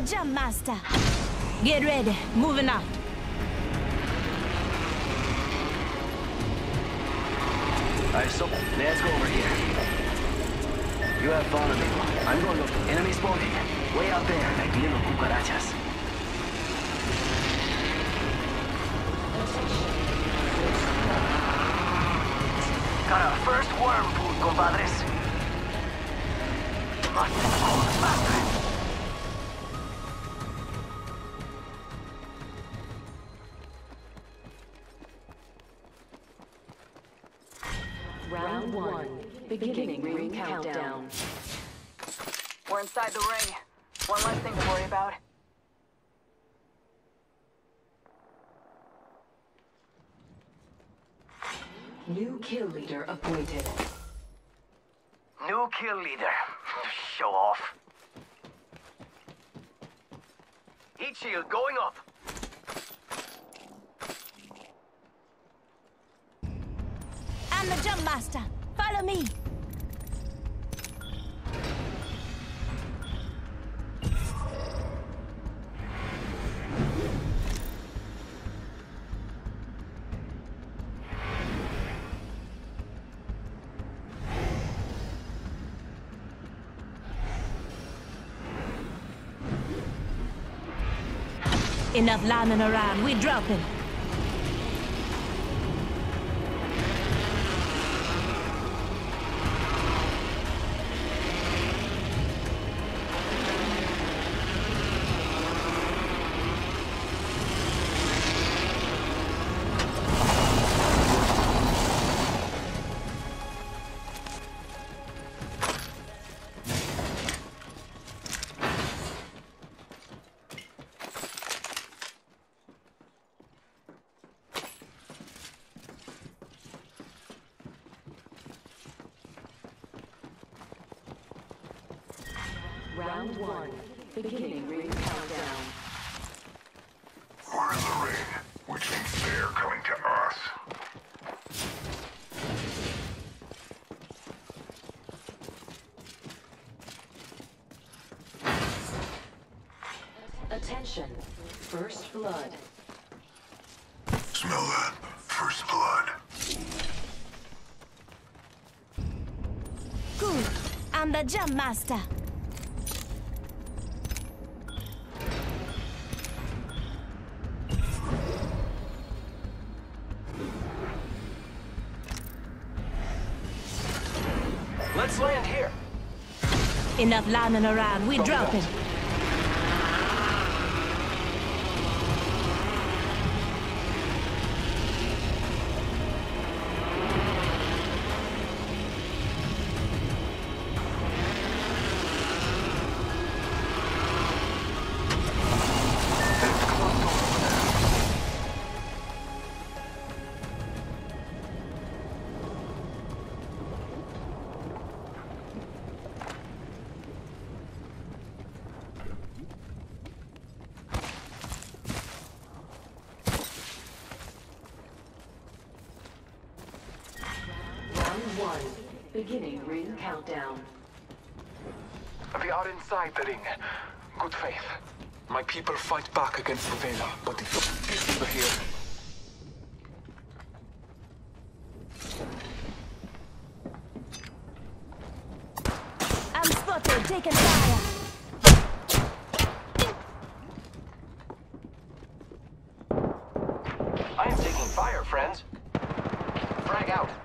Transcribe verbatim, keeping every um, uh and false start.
jump master. Get ready, moving out. Alright, so let's go over here. You have fun, amigo. I'm going to look. Enemy spotted. Way out there, like little cucarachas. Got our first worm food, compadres. Must go faster. Round one. Beginning ring countdown. We're inside the ring. One less thing to worry about. New kill leader appointed. New kill leader. Show off. Heat shield going up. I'm the jump master. Follow me. Enough lying around. We dropping. Round one. Beginning ring countdown. We're in the ring, which means they're coming to us. Attention. First blood. Smell that? First blood. Good. I'm the jump master. Let's land here. Enough lying around. We dropping. One. Beginning ring countdown. We are inside the ring. Good faith. My people fight back against the Vela, but it's over here. I'm spotted. Taking fire. I am taking fire, friends. Frag out.